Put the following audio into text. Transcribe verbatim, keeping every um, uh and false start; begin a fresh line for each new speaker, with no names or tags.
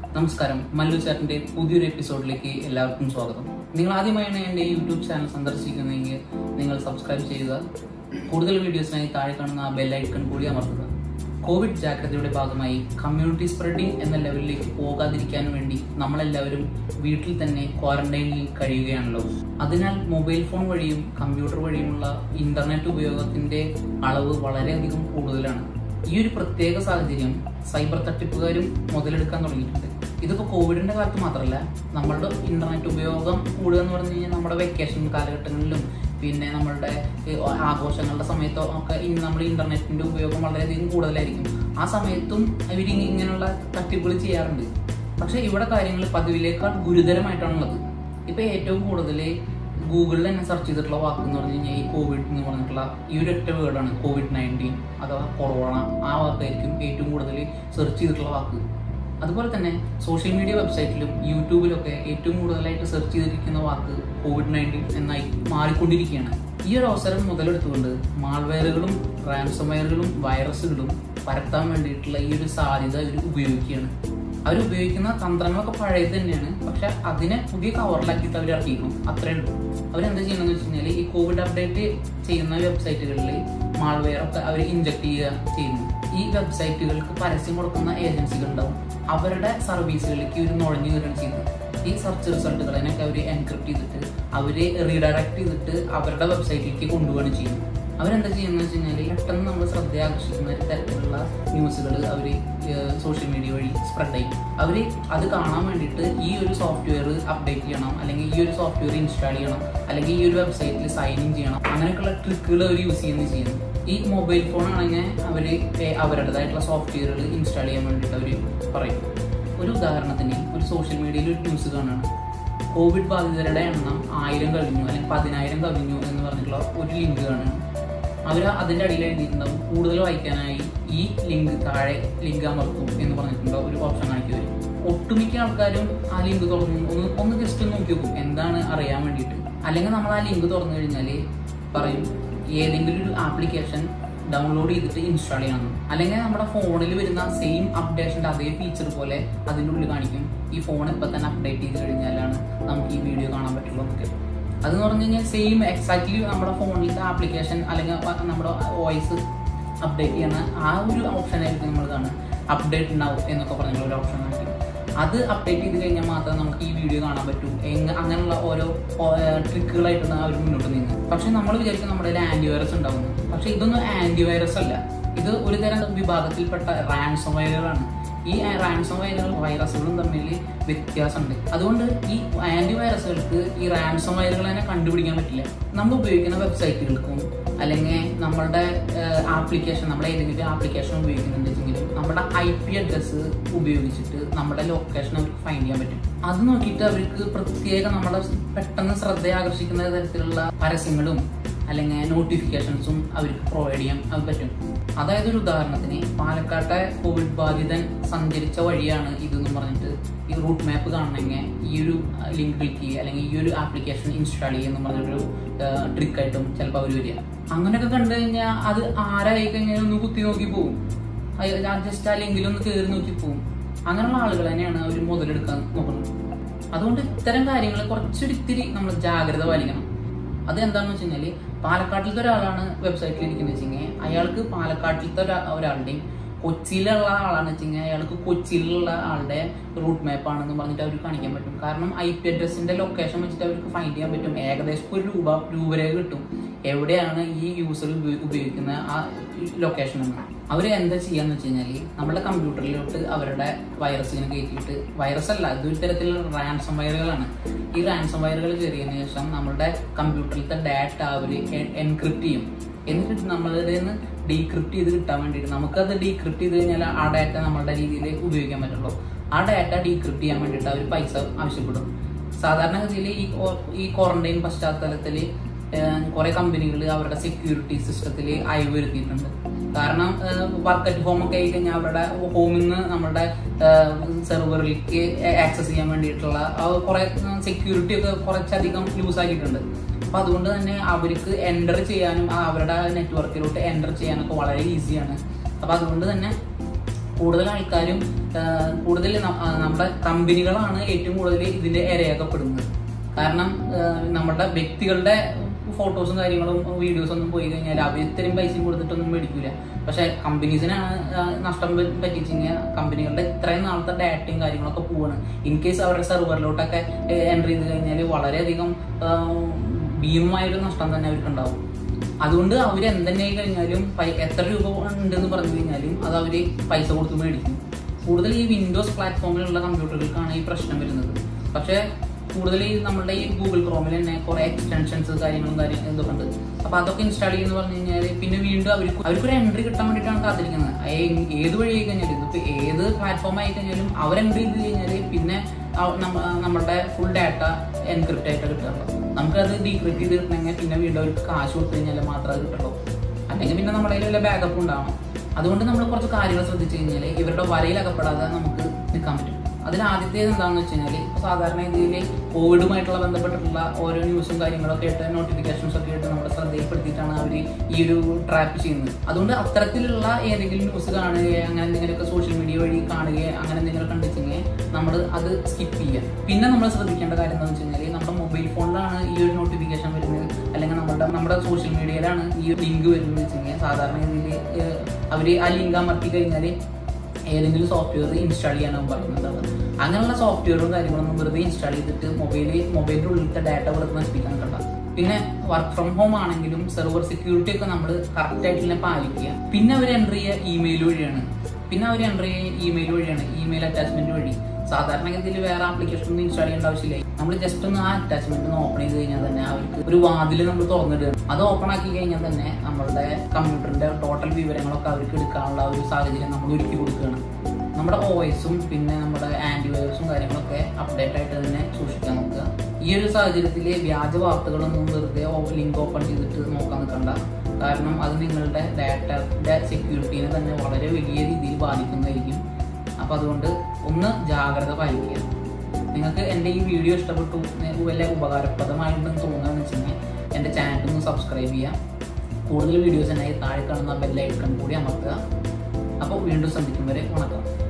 നമസ്കാരം, മല്ലു ചാറ്റിന്റെ പുതിയൊരു എപ്പിസോഡിലേക്ക് എല്ലാവർക്കും സ്വാഗതം. നിങ്ങൾ ആദ്യമായാണ് എൻ്റെ യൂട്യൂബ് ചാനൽ സന്ദർശിക്കുന്നതെങ്കിൽ നിങ്ങൾ സബ്സ്ക്രൈബ് ചെയ്യുക. കൂടുതൽ വീഡിയോസിനായി താഴെ കാണുന്ന ആ ബെൽ ഐക്കൺ കൂടി അമർത്തുക. കോവിഡ് ജാഗ്രതയുടെ ഭാഗമായി കമ്മ്യൂണിറ്റി സ്പ്രെഡിംഗ് എന്ന ലെവലിലേക്ക് പോകാതിരിക്കാൻ വേണ്ടി നമ്മളെല്ലാവരും വീട്ടിൽ തന്നെ ക്വാറന്റൈനിൽ കഴിയുകയാണല്ലോ. അതിനാൽ മൊബൈൽ ഫോൺ വഴിയും കമ്പ്യൂട്ടർ വഴിയുമുള്ള ഇന്റർനെറ്റ് ഉപയോഗത്തിന്റെ അളവ് വളരെയധികം കൂടുതലാണ്. ഈ ഒരു പ്രത്യേക സാഹചര്യം സൈബർ തട്ടിപ്പുകാരും മുതലെടുക്കാൻ തുടങ്ങിയിട്ടുണ്ട്. ഇതിപ്പോൾ കോവിഡിന്റെ കാലത്ത് മാത്രമല്ല, നമ്മളുടെ ഇന്റർനെറ്റ് ഉപയോഗം കൂടുക എന്ന് പറഞ്ഞു കഴിഞ്ഞാൽ നമ്മുടെ വെക്കേഷൻ കാലഘട്ടങ്ങളിലും പിന്നെ നമ്മളുടെ ആഘോഷങ്ങളുടെ സമയത്തോ ഒക്കെ നമ്മൾ ഇന്റർനെറ്റിന്റെ ഉപയോഗം വളരെയധികം കൂടുതലായിരിക്കും. ആ സമയത്തും ഇവർ ഇങ്ങനെയുള്ള തട്ടിപ്പുകൾ ചെയ്യാറുണ്ട്. പക്ഷെ ഇവിടെ കാര്യങ്ങൾ പതിവിലേക്കാൾ ഗുരുതരമായിട്ടാണുള്ളത്. ഇപ്പൊ ഏറ്റവും കൂടുതൽ ഗൂഗിളിൽ തന്നെ സെർച്ച് ചെയ്തിട്ടുള്ള വാക്ക് എന്ന് പറഞ്ഞു കഴിഞ്ഞാൽ ഈ കോവിഡ് എന്ന് പറഞ്ഞിട്ടുള്ള ഈ ഒരു ഒറ്റ വേർഡാണ്. കോവിഡ് നയൻറ്റീൻ അഥവാ കൊറോണ, ആ വാക്കായിരിക്കും ഏറ്റവും കൂടുതൽ സെർച്ച് ചെയ്തിട്ടുള്ള വാക്ക്. അതുപോലെ തന്നെ സോഷ്യൽ മീഡിയ വെബ്സൈറ്റിലും യൂട്യൂബിലൊക്കെ ഏറ്റവും കൂടുതലായിട്ട് സെർച്ച് ചെയ്തിരിക്കുന്ന വാക്ക് കോവിഡ് നയൻറ്റീൻ എന്നായി മാറിക്കൊണ്ടിരിക്കുകയാണ്. ഈ ഒരു അവസരം മുതലെടുത്തുകൊണ്ട് മാൾവെയറുകളും റാൻസംവെയറുകളും വൈറസുകളും പരത്താൻ വേണ്ടിയിട്ടുള്ള ഈ ഒരു സാധ്യത ഇവർ ഉപയോഗിക്കുകയാണ്. അവർ ഉപയോഗിക്കുന്ന തന്ത്രങ്ങളൊക്കെ പഴയത് തന്നെയാണ്, പക്ഷെ അതിനെ പുതിയ കവറിലാക്കിയിട്ട് അവർ ഇറക്കിയിരിക്കണം. അത്രേ ഉള്ളൂ. അവരെന്താ ചെയ്യണമെന്ന് വെച്ച് കഴിഞ്ഞാൽ ഈ കോവിഡ് അപ്ഡേറ്റ് ചെയ്യുന്ന വെബ്സൈറ്റുകളിൽ മാൾവെയർ ഒക്കെ അവർ ഇൻജക്ട് ചെയ്യുക ചെയ്യുന്നു. ഈ വെബ്സൈറ്റുകൾക്ക് പരസ്യം കൊടുക്കുന്ന ഏജൻസികൾ ഉണ്ടാവും. അവരുടെ സർവീസുകളിലേക്ക് ഇവർ നുഴഞ്ഞു കയറുകയാണ് ചെയ്യുന്നത്. ഈ സെർച്ച് റിസൾട്ടുകളെയൊക്കെ അവർ എൻക്രിപ്റ്റ് ചെയ്തിട്ട് അവരെ റീഡയറക്ട് ചെയ്തിട്ട് അവരുടെ വെബ്സൈറ്റിലേക്ക് കൊണ്ടുപോവുകയാണ് ചെയ്യുന്നത്. അവരെന്താ ചെയ്യുന്നത് വെച്ച് കഴിഞ്ഞാൽ പെട്ടെന്ന് നമ്മൾ ശ്രദ്ധ ആകർഷിക്കുന്ന തരത്തിലുള്ള ന്യൂസുകൾ അവർ സോഷ്യൽ മീഡിയ വഴി സ്പ്രെഡ് ചെയ്യും. അവർ അത് കാണാൻ വേണ്ടിയിട്ട് ഈ ഒരു സോഫ്റ്റ്വെയർ അപ്ഡേറ്റ് ചെയ്യണം, അല്ലെങ്കിൽ ഈ ഒരു സോഫ്റ്റ്വെയർ ഇൻസ്റ്റാൾ ചെയ്യണം, അല്ലെങ്കിൽ ഈ ഒരു വെബ്സൈറ്റിൽ സൈൻ ഇൻ ചെയ്യണം. അങ്ങനെയൊക്കെയുള്ള ട്രിക്കുകൾ അവർ യൂസ് ചെയ്യുന്നത് ചെയ്യുന്നു. ഈ മൊബൈൽ ഫോൺ ആണെങ്കിൽ അവർ അവരുടേതായിട്ടുള്ള സോഫ്റ്റ്വെയറുകൾ ഇൻസ്റ്റാൾ ചെയ്യാൻ വേണ്ടിയിട്ട് അവർ പറയും. ഒരു ഉദാഹരണത്തിന് ഒരു സോഷ്യൽ മീഡിയയിൽ ഒരു ന്യൂസ് കാണുകയാണ്. കോവിഡ് ബാധിതരുടെ എണ്ണം ആയിരം കഴിഞ്ഞു അല്ലെങ്കിൽ പതിനായിരം കവിഞ്ഞു എന്ന് പറഞ്ഞിട്ടുള്ള ഒരു ലിങ്ക് കാണുകയാണ്. അവർ അതിൻ്റെ അടിയിൽ എഴുതിയിട്ടുണ്ടാവും കൂടുതൽ വായിക്കാനായി ഈ ലിങ്ക് താഴെ ലിങ്ക് അമർത്തും എന്ന് പറഞ്ഞിട്ടുണ്ടോ ഒരു ഓപ്ഷൻ കാണിക്കുക വരും. ഒട്ടുമിക്ക ആൾക്കാരും ആ ലിങ്ക് തുറന്നു ഒന്ന് ഒന്ന് ജസ്റ്റ് ഒന്ന് നോക്കി നോക്കും എന്താണ് അറിയാൻ വേണ്ടിയിട്ട്. അല്ലെങ്കിൽ നമ്മൾ ആ ലിങ്ക് തുറന്നു കഴിഞ്ഞാൽ പറയും ഏതെങ്കിലും ഒരു ആപ്ലിക്കേഷൻ ഡൗൺലോഡ് ചെയ്തിട്ട് ഇൻസ്റ്റാൾ ചെയ്യണം, അല്ലെങ്കിൽ നമ്മുടെ ഫോണിൽ വരുന്ന സെയിം അപ്ഡേഷൻ്റെ അതേ ഫീച്ചർ പോലെ അതിൻ്റെ ഉള്ളിൽ കാണിക്കും ഈ ഫോൺ ഇപ്പം തന്നെ അപ്ഡേറ്റ് ചെയ്ത് കഴിഞ്ഞാലാണ് നമുക്ക് ഈ വീഡിയോ കാണാൻ പറ്റുള്ളൂ എന്നൊക്കെ. അതെന്ന് പറഞ്ഞു കഴിഞ്ഞാൽ സെയിം എക്സാക്ട്ലി നമ്മുടെ ഫോണിലത്തെ ആപ്ലിക്കേഷൻ അല്ലെങ്കിൽ നമ്മുടെ വോയിസ് അപ്ഡേറ്റ് ചെയ്യുന്ന ആ ഒരു ഓപ്ഷനായിരിക്കും നമ്മൾ കാണുക. അപ്ഡേറ്റ് ഉണ്ടാവും എന്നൊക്കെ പറഞ്ഞുള്ള ഒരു ഓപ്ഷൻ കാണിക്കും. അത് അപ്ഡേറ്റ് ചെയ്ത് കഴിഞ്ഞാൽ മാത്രമേ നമുക്ക് ഈ വീഡിയോ കാണാൻ പറ്റൂ. അങ്ങനെയുള്ള ഓരോ ട്രിക്കുകളായിട്ടാണ് അവർ മുന്നോട്ട് നീങ്ങുന്നത്. പക്ഷെ നമ്മൾ വിചാരിക്കും നമ്മുടെ ഒരു ആന്റിവൈറസ് ഉണ്ടാവുന്നു. പക്ഷെ ഇതൊന്നും ആന്റിവൈറസ് അല്ല. ഇത് ഒരു തരം വിഭാഗത്തിൽപ്പെട്ട റാൻസംവെയറുകളാണ്. ഈ റാൻസംവെയറുകളും വൈറസുകളും തമ്മിൽ വ്യത്യാസമുണ്ട്. അതുകൊണ്ട് ഈ ആന്റിവൈറസുകൾക്ക് ഈ റാൻസംവെയറുകൾ തന്നെ കണ്ടുപിടിക്കാൻ പറ്റില്ല. നമ്മൾ ഉപയോഗിക്കുന്ന വെബ്സൈറ്റുകൾക്കും അല്ലെങ്കിൽ നമ്മളുടെ ആപ്ലിക്കേഷൻ നമ്മൾ ഏതെങ്കിലും ആപ്ലിക്കേഷൻ ഉപയോഗിക്കുന്നുണ്ടെങ്കിലും നമ്മുടെ ഐ പി അഡ്രസ്സ് ഉപയോഗിച്ചിട്ട് നമ്മുടെ ലൊക്കേഷൻ അവർക്ക് ഫൈൻഡ് ചെയ്യാൻ പറ്റും. അത് നോക്കിയിട്ട് അവർക്ക് പ്രത്യേക നമ്മളെ പെട്ടെന്ന് ശ്രദ്ധ ആകർഷിക്കുന്ന തരത്തിലുള്ള പരസ്യങ്ങളും അല്ലെങ്കിൽ നോട്ടിഫിക്കേഷൻസും അവർക്ക് പ്രൊവൈഡ് ചെയ്യാൻ അത് പറ്റും. അതായത് ഒരു ഉദാഹരണത്തിന് പാലക്കാട്ടെ കോവിഡ് ബാധിതൻ സഞ്ചരിച്ച വഴിയാണ് ഇതെന്ന് പറഞ്ഞിട്ട് ഈ റൂട്ട് മാപ്പ് കാണണമെങ്കിൽ ഈ ഒരു ലിങ്ക് ക്ലിക്ക് ചെയ്യുക അല്ലെങ്കിൽ ഈ ഒരു ആപ്ലിക്കേഷൻ ഇൻസ്റ്റാൾ ചെയ്യുക എന്ന് പറഞ്ഞൊരു ട്രിക്കായിട്ടും ചിലപ്പോൾ അവർ വരിക. അങ്ങനെയൊക്കെ കണ്ടു കഴിഞ്ഞാൽ അത് ആരായി കഴിഞ്ഞാൽ ഒന്ന് കുത്തി നോക്കി പോകും. ജസ്റ്റ് ആ ലിങ്കിലൊന്ന് കയറി നോക്കി പോകും. അങ്ങനെയുള്ള ആളുകൾ തന്നെയാണ് അവർ മുതലെടുക്കാൻ നോക്കുന്നത്. അതുകൊണ്ട് ഇത്തരം കാര്യങ്ങൾ കുറച്ചൊരിത്തിരി നമ്മൾ ജാഗ്രത പാലിക്കണം. അത് എന്താണെന്ന് വെച്ച് കഴിഞ്ഞാൽ പാലക്കാട്ടിലത്തെ ഒരാളാണ് വെബ്സൈറ്റിൽ ഇരിക്കുന്നത് വെച്ച് കഴിഞ്ഞാൽ അയാൾക്ക് പാലക്കാട്ടിലത്തെ ഒരാളുടെയും കൊച്ചിയിലുള്ള ആളാണെന്ന് വെച്ച് കഴിഞ്ഞാൽ അയാൾക്ക് കൊച്ചിയിലുള്ള ആളുടെ റൂട്ട് മാപ്പാണെന്ന് പറഞ്ഞിട്ട് അവർക്ക് കാണിക്കാൻ പറ്റും. കാരണം ഐ പി അഡ്രസ്സിന്റെ ലൊക്കേഷൻ വെച്ചിട്ട് അവർക്ക് ഫൈൻഡ് ചെയ്യാൻ പറ്റും. ഏകദേശം ഒരു രൂപ രൂപരേഖ കിട്ടും എവിടെയാണ് ഈ യൂസർ ഉപയോഗിക്കുന്ന ആ ലൊക്കേഷൻ എന്ന്. അവർ എന്താ ചെയ്യാന്ന് വെച്ച് കഴിഞ്ഞാൽ നമ്മുടെ കമ്പ്യൂട്ടറിലോട്ട് അവരുടെ വൈറസിനെ കയറ്റിയിട്ട്, വൈറസ് അല്ല ഇതൊരു തരത്തിലുള്ള റാൻസം വയറുകളാണ്. ഈ റാൻസം വയറുകൾ കയറിയതിനു ശേഷം നമ്മുടെ കമ്പ്യൂട്ടറിലത്തെ ഡാറ്റ അവർ എൻക്രിപ്റ്റ് ചെയ്യും. എന്നിട്ട് നമ്മളുടെ നിന്ന് ഡീക്രിപ്റ്റ് ചെയ്ത് കിട്ടാൻ വേണ്ടിയിട്ട് നമുക്കത് ഡീക്രിപ്റ്റ് ചെയ്ത് കഴിഞ്ഞാൽ ആ ഡാറ്റ നമ്മളുടെ രീതിയിൽ ഉപയോഗിക്കാൻ പറ്റുള്ളൂ. ആ ഡാറ്റ ഡീക്രിപ്റ്റ് ചെയ്യാൻ വേണ്ടിയിട്ട് അവർ പൈസ ആവശ്യപ്പെടും. സാധാരണഗതിയിൽ ഈ ഈ ക്വാറന്റൈൻ പശ്ചാത്തലത്തിൽ കുറെ കമ്പനികൾ അവരുടെ സെക്യൂരിറ്റി സിസ്റ്റത്തിൽ അയവ് വരുത്തിയിട്ടുണ്ട്. കാരണം വർക്ക് അറ്റ് ഹോം ഒക്കെ ആയി കഴിഞ്ഞാൽ അവരുടെ ഹോമിൽ നിന്ന് നമ്മുടെ സെർവറിലേക്ക് ആക്സസ് ചെയ്യാൻ വേണ്ടിയിട്ടുള്ള കുറെ സെക്യൂരിറ്റി ഒക്കെ കുറച്ചധികം ലൂസ് ആക്കിയിട്ടുണ്ട്. അപ്പൊ അതുകൊണ്ട് തന്നെ അവർക്ക് എൻ്റർ ചെയ്യാനും അവരുടെ നെറ്റ്വർക്കിലോട്ട് എൻ്റർ ചെയ്യാനൊക്കെ വളരെ ഈസിയാണ്. അപ്പൊ അതുകൊണ്ട് തന്നെ കൂടുതൽ ആൾക്കാരും കൂടുതൽ നമ്മുടെ കമ്പനികളാണ് ഏറ്റവും കൂടുതൽ ഇതിന്റെ ഇരയാക്കപ്പെടുന്നത്. കാരണം നമ്മുടെ വ്യക്തികളുടെ ഫോട്ടോസും കാര്യങ്ങളും വീഡിയോസും ഒന്നും പോയി കഴിഞ്ഞാൽ അവർ ഇത്രയും പൈസയും കൊടുത്തിട്ടൊന്നും മേടിക്കില്ല. പക്ഷെ കമ്പനീസിനാണ് നഷ്ടം പറ്റിച്ചു കഴിഞ്ഞാൽ കമ്പനികളുടെ ഇത്രയും നാളത്തെ ഡാറ്റയും കാര്യങ്ങളൊക്കെ പോവാണ്. ഇൻ കേസ് അവരുടെ സെർവറിലോട്ടൊക്കെ എൻ്റർ ചെയ്ത് കഴിഞ്ഞാൽ വളരെയധികം ഭീമമായൊരു നഷ്ടം തന്നെ അവർക്ക് ഉണ്ടാവും. അതുകൊണ്ട് അവർ എന്തെന്നായി കഴിഞ്ഞാലും എത്ര രൂപ ഉണ്ടെന്ന് പറഞ്ഞു കഴിഞ്ഞാലും അത് അവർ പൈസ കൊടുത്ത് മേടിക്കും. കൂടുതൽ ഈ വിൻഡോസ് പ്ലാറ്റ്ഫോമിലുള്ള കമ്പ്യൂട്ടറുകൾക്കാണ് ഈ പ്രശ്നം വരുന്നത്. പക്ഷേ കൂടുതൽ ഈ നമ്മുടെ ഈ ഗൂഗിൾ ക്രോമിൽ തന്നെ കുറെ എക്സ്റ്റൻഷൻസ് കാര്യങ്ങളും കാര്യങ്ങളും ഇതൊക്കെ ഉണ്ട്. അപ്പൊ അതൊക്കെ ഇൻസ്റ്റാൾ ചെയ്യുന്ന പറഞ്ഞു കഴിഞ്ഞാൽ പിന്നെ വീണ്ടും അവർക്ക് അവർക്കൊരു എൻട്രി കിട്ടാൻ വേണ്ടിയിട്ടാണ് കാത്തിരിക്കുന്നത്. ഏത് വഴി ആയി കഴിഞ്ഞാലും ഇപ്പൊ ഏത് പ്ലാറ്റ്ഫോം ആയി കഴിഞ്ഞാലും അവർ എൻട്രി ചെയ്ത് കഴിഞ്ഞാൽ പിന്നെ നമ്മുടെ ഫുൾ ഡാറ്റ എൻക്രിപ്റ്റ് ആയിട്ട് കിട്ടുള്ളൂ. നമുക്കത് ഡീക്രിപ്റ്റ് ചെയ്ത് കിട്ടണമെങ്കിൽ പിന്നെ വീണ്ടും അവർക്ക് കാശ് കൊടുത്തു കഴിഞ്ഞാൽ മാത്രമേ അത് കിട്ടുള്ളൂ. അല്ലെങ്കിൽ പിന്നെ നമ്മുടെ കയ്യിൽ വല്ല ബാക്കപ്പ് ഉണ്ടാവണം. അതുകൊണ്ട് നമ്മൾ കുറച്ച് കാര്യങ്ങൾ ശ്രദ്ധിച്ചു കഴിഞ്ഞാൽ ഇവരുടെ വരയിലകപ്പെടാതെ നമുക്ക് നിൽക്കാൻ പറ്റും. അതിൽ ആദ്യത്തേത് എന്താണെന്ന് വെച്ച് കഴിഞ്ഞാൽ ഇപ്പോൾ സാധാരണ രീതിയിൽ കോവിഡുമായിട്ടുള്ള ബന്ധപ്പെട്ടിട്ടുള്ള ഓരോ ന്യൂസും കാര്യങ്ങളൊക്കെ ആയിട്ട് നോട്ടിഫിക്കേഷൻസ് ഒക്കെ ആയിട്ട് നമ്മുടെ ശ്രദ്ധയിൽപ്പെടുത്തിയിട്ടാണ് അവർ ഈ ഒരു ട്രാപ്പ് ചെയ്യുന്നത്. അതുകൊണ്ട് അത്തരത്തിലുള്ള ഏതെങ്കിലും ന്യൂസ് കാണുകയോ അങ്ങനെ എന്തെങ്കിലുമൊക്കെ സോഷ്യൽ മീഡിയ വഴി കാണുകയോ അങ്ങനെ എന്തെങ്കിലും കണ്ടിച്ചെങ്കിൽ നമ്മൾ അത് സ്കിപ്പ് ചെയ്യുക. പിന്നെ നമ്മൾ ശ്രദ്ധിക്കേണ്ട കാര്യം എന്താണെന്ന് വെച്ച് കഴിഞ്ഞാൽ നമ്മുടെ മൊബൈൽ ഫോണിലാണ് ഈ ഒരു നോട്ടിഫിക്കേഷൻ വരുന്നത്, അല്ലെങ്കിൽ നമ്മുടെ നമ്മുടെ സോഷ്യൽ മീഡിയയിലാണ് ഈ ഒരു ലിങ്ക് വരുന്നത് വെച്ച് കഴിഞ്ഞാൽ സാധാരണ രീതിയിൽ അവർ ആ ലിങ്ക് അമർത്തി കഴിഞ്ഞാൽ ഏതെങ്കിലും സോഫ്റ്റ്വെയർ ഇൻസ്റ്റാൾ ചെയ്യാനാവും പറയുന്നുണ്ടാവും. അങ്ങനെയുള്ള സോഫ്റ്റ്വെയറും കാര്യങ്ങളൊന്നും വെറുതെ ഇൻസ്റ്റാൾ ചെയ്തിട്ട് മൊബൈലിൽ മൊബൈലിൻ്റെ ഉള്ളിലത്തെ ഡാറ്റ വെറുതെ നശിപ്പിക്കാൻ കണ്ട. പിന്നെ വർക്ക് ഫ്രം ഹോം ആണെങ്കിലും സെർവർ സെക്യൂരിറ്റി ഒക്കെ നമ്മൾ കറക്റ്റ് ആയിട്ട് തന്നെ പാലിക്കുക. പിന്നെ അവർ എൻ്റർ ചെയ്യുക ഇമെയിൽ വഴിയാണ്. പിന്നെ അവർ എൻ്റർ ചെയ്യുക ഇമെയിൽ വഴിയാണ്, ഇമെയിൽ അറ്റാച്ച്മെന്റ് വഴി. സാധാരണഗതിയിൽ വേറെ ആപ്ലിക്കേഷൻ ഒന്നും ഇൻസ്റ്റാൾ ചെയ്യേണ്ട ആവശ്യമില്ല. നമ്മൾ ജസ്റ്റ് ഒന്ന് ആ അറ്റാച്ച്മെന്റ് ഒന്ന് ഓപ്പൺ ചെയ്ത് കഴിഞ്ഞാൽ തന്നെ അവർക്ക് ഒരു വാതിൽ നമ്മൾ തുറന്നിടുക. അത് ഓപ്പൺ ആക്കി കഴിഞ്ഞാൽ തന്നെ നമ്മളുടെ കമ്പ്യൂട്ടറിന്റെ ടോട്ടൽ വിവരങ്ങളൊക്കെ അവർക്ക് എടുക്കാനുള്ള ഒരു സാഹചര്യം നമ്മൾ ഒരുക്കി കൊടുക്കുകയാണ്. നമ്മുടെ ഒ എസും പിന്നെ നമ്മുടെ ആന്റിവൈറസും കാര്യങ്ങളൊക്കെ അപ്ഡേറ്റ് ആയിട്ട് തന്നെ സൂക്ഷിക്കാൻ നോക്കുക. ഈ ഒരു സാഹചര്യത്തിൽ വ്യാജ വാർത്തകളൊന്നും വെറുതെ ലിങ്ക് ഓപ്പൺ ചെയ്തിട്ട് നോക്കാൻ നിൽക്കണ്ട. കാരണം അത് നിങ്ങളുടെ ഡാറ്റയുടെ സെക്യൂരിറ്റീനെ തന്നെ വളരെ വലിയ രീതിയിൽ ബാധിക്കുന്നതായിരിക്കും. അപ്പം അതുകൊണ്ട് ഒന്ന് ജാഗ്രത പാലിക്കുക. നിങ്ങൾക്ക് എൻ്റെ ഈ വീഡിയോ ഇഷ്ടപ്പെട്ടു, വല്ല ഉപകാരപ്രദമായിട്ടുണ്ടെന്ന് തോന്നുകയെന്ന് വെച്ച് കഴിഞ്ഞാൽ എൻ്റെ ചാനൽ ഒന്ന് സബ്സ്ക്രൈബ് ചെയ്യുക. കൂടുതൽ വീഡിയോസ് തന്നെ താഴെ കാണുന്ന ബെൽ ഐക്കൺ കൂടി അമർത്തുക. അപ്പോൾ വീണ്ടും സന്ധിക്കും വരെ വണക്കം.